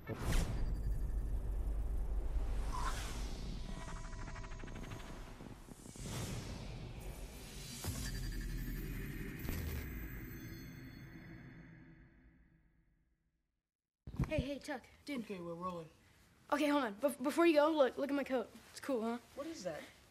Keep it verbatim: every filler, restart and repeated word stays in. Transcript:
Hey, hey, Tuck, dude. Okay, we're rolling. Okay, hold on. Be before you go, look, look at my coat. It's cool, huh? What is that?